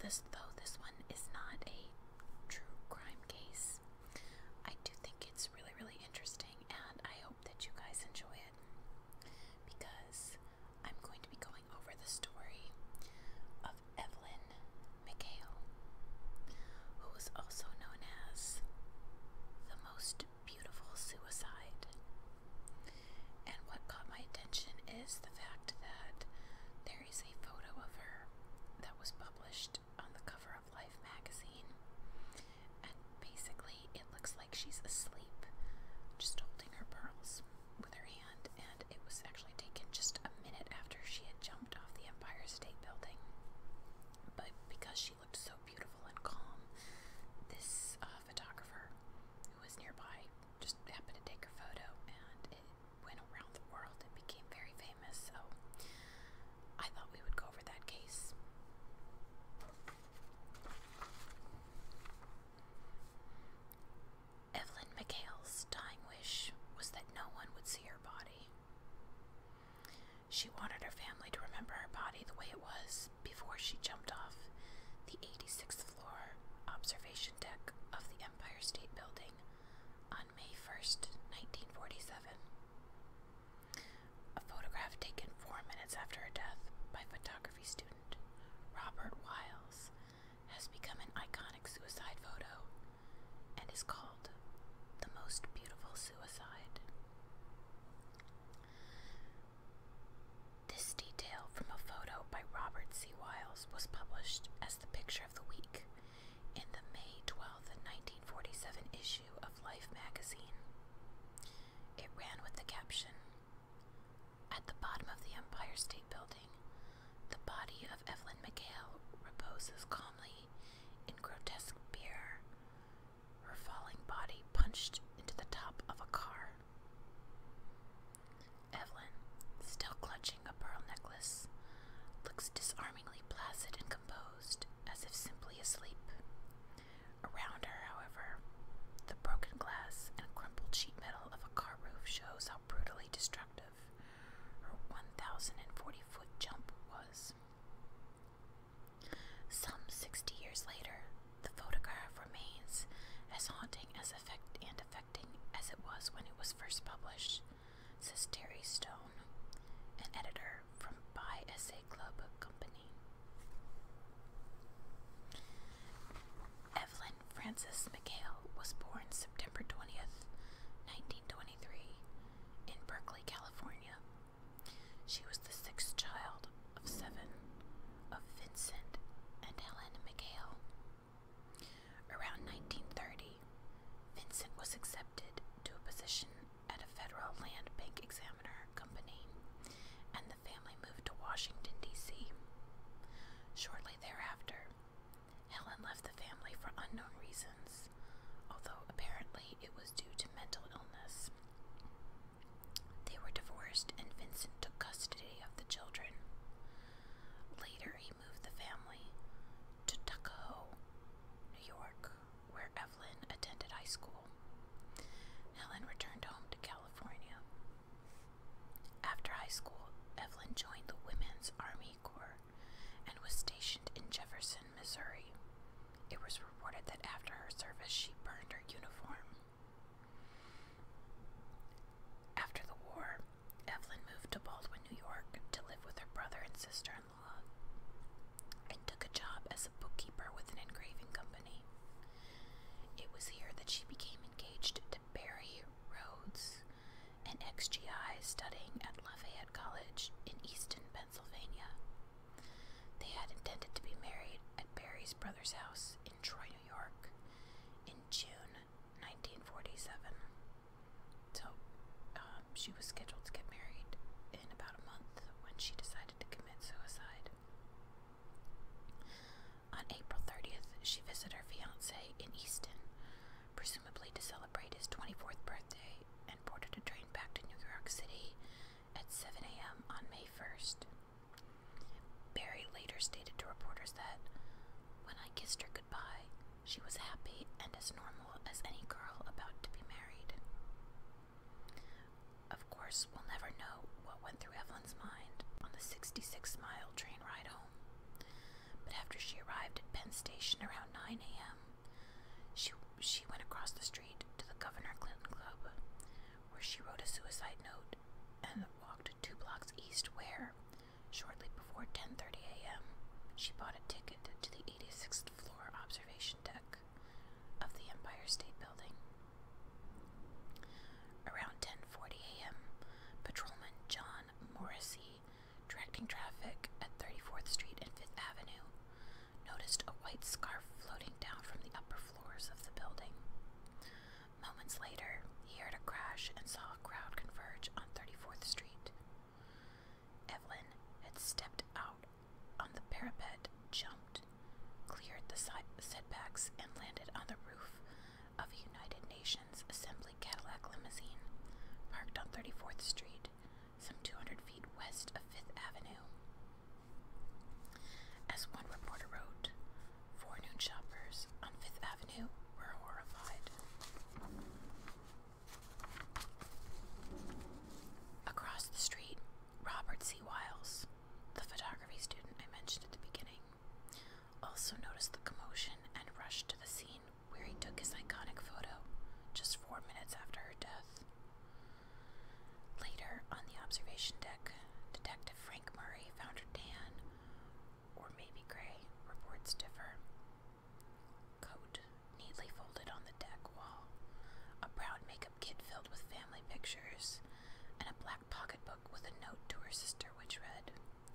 though this one is not a true crime case, I do think it's really, really interesting, and I hope that you guys enjoy it, because I'm going to be going over the story of Evelyn McHale, who is also known as the most beautiful suicide. And what caught my attention is the fact that there is a photo of her that was published on the cover of Life magazine, and basically it looks like she's asleep, just holding her pearls with her hand, and it was actually taken just a minute after she had jumped off the Empire State Building. But because she looked so beautiful and calm, this photographer who was nearby just happened to take her photo, and it went around the world. It became very famous, so I thought we would go over that case. Evelyn McHale's dying wish was that no one would see her body. She wanted her family to remember her body the way it was before she jumped off the 86th floor observation deck of the Empire State Building on May 1st, 1947. A photograph taken 4 minutes after her death by photography student Robert Wiles has become an iconic suicide photo and is called the most beautiful suicide. This detail from a photo by Robert C. Wiles was published as the picture of the week in the May 12th, 1947 issue of Life magazine. It ran with the caption, "At the bottom of the Empire State Building, the body of Evelyn McHale reposes calmly in grotesque beer, her falling body punched into the top of a car. Evelyn, still clutching a pearl necklace, looks disarmingly placid and composed, as if simply asleep. Around her, however, the broken glass and crumpled sheet metal of a car roof shows how brutally destructive her 1,040-foot jump was." Some 60 years later, the photograph remains as haunting and affecting as it was when it was first published, says Terry Stone, an editor from By Essay Club Company. Evelyn Frances McHale was born September 20th, 1923, in Berkeley, California. She was the sixth child of 7 of Vincent and Helen McHale. Around 1930, Vincent was accepted to a position at a federal land bank examiner company, and the family moved to Washington, D.C. Shortly thereafter, Helen left the family for unknown reasons, although apparently it was due to mental illness. They were divorced, and Vincent took custody of the children. Later, he moved the family to Tuckahoe, New York, where Evelyn attended high school. Helen returned home to California. After high school, Evelyn joined the Women's Army Corps and was stationed in Jefferson, Missouri. It was reported that after her service, she burned her uniform. After the war, Evelyn moved to Baldwin, New York, to live with her brother and sister-in-law, and took a job as a bookkeeper with an engraving company. It was here that she became engaged to Barry Rhodes, an ex-GI studying at Lafayette College in Easton, Pennsylvania. They had intended to be married at Barry's brother's house in Troy, New York, in June 1947. So, she was scheduled to get married in about a month when she decided to commit suicide. On April 30th, she visited her fiancé in Easton, presumably to celebrate his 24th birthday, and boarded a train back to New York City at 7 a.m. on May 1st. Barry later stated to reporters that, "When I kissed her goodbye, she was happy and as normal as any girl about to be married." Of course, we'll never know what went through Evelyn's mind on the 66-mile train ride home, but after she arrived at Penn observation around 9 a.m. She went across the street to the Governor Clinton Club, where she wrote a suicide note, and walked 2 blocks east where, shortly before 10:30 a.m., she bought a ticket to the 86th floor observation deck of the Empire State Building. Around 10:40 a.m., Patrolman John Morrissey, directing traffic at 34th Street and 5th Avenue, noticed a white scarf floating down from the upper floors of the building. Moments later, he heard a crash and saw a crowd converge on 34th Street. Evelyn had stepped out on the parapet, jumped, cleared the setbacks, and landed on the roof of a United Nations Assembly Cadillac limousine parked on 34th Street, some 200 feet west of 5th Avenue. As one reporter wrote, forenoon shoppers on 5th Avenue were horrified. Across the street, Robert C. Wiles, the photography student I mentioned at the beginning, also noticed the commotion and rushed to the scene where he took his iconic photo just 4 minutes after her death. Later, on the observation deck, Detective Frank Murray found her tan, or maybe gray, reports differ, coat neatly folded on the deck wall, a brown makeup kit filled with family pictures, and a black pocketbook with a note to her sister which read,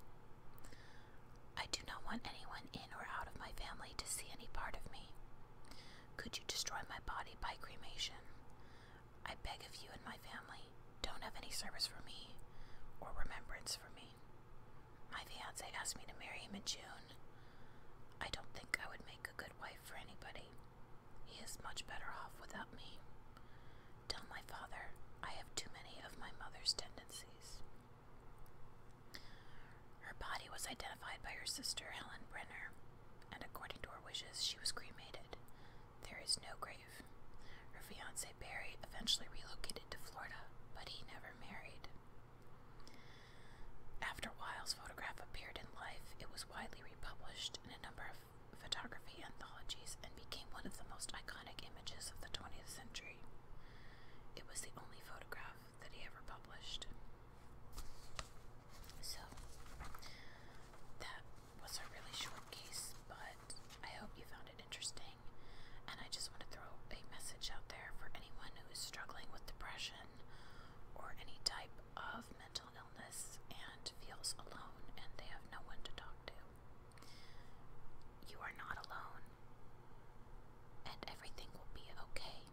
"I do not want anyone in or out of my family to see any part of me. Could you destroy my body by cremation? I beg of you and my family, don't have any service for me or remembrance for me. My fiancé asked me to marry him in June. I don't think I would make a good wife for anybody. He is much better off without me. Tell my father I have too many of my mother's tendencies." Her body was identified by her sister Helen Brenner, and according to her wishes, she was cremated. There is no grave. Her fiancé Barry eventually relocated to Florida, but he never married. After Wiles' photograph appeared in Life, it was widely republished in a number of photography anthologies and became one of the most iconic images of the 20th century. It was the only photograph that he ever published. So, that was a really short case, but I hope you found it interesting, and I just want to throw a message out there for anyone who is struggling with depression or any type of mental illness and feels alone and they have no one to talk to. You are not alone, and everything will be okay.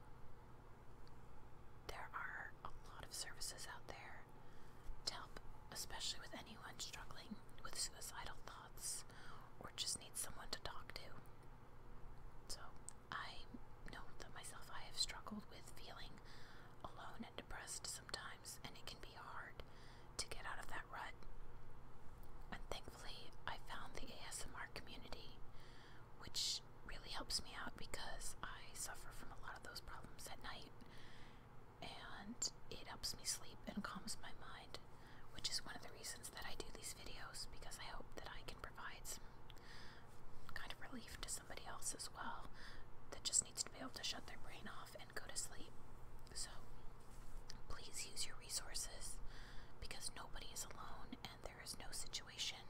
There are a lot of services out there to help, especially with anyone struggling with suicidal thoughts or just needs someone to talk to. So I know that myself, I have struggled with feeling alone and depressed sometimes, and it can be hard to get out of that rut. And thankfully, I found the ASMR community, which really helps me out because I suffer from a lot of those problems at night, and it helps me sleep and calms my mind, which is one of the reasons that I do these videos, because I hope that I can provide some kind of relief to somebody else as well that just needs to be able to shut their brain off and go to sleep. So please use your resources, because nobody is alone and there is no situation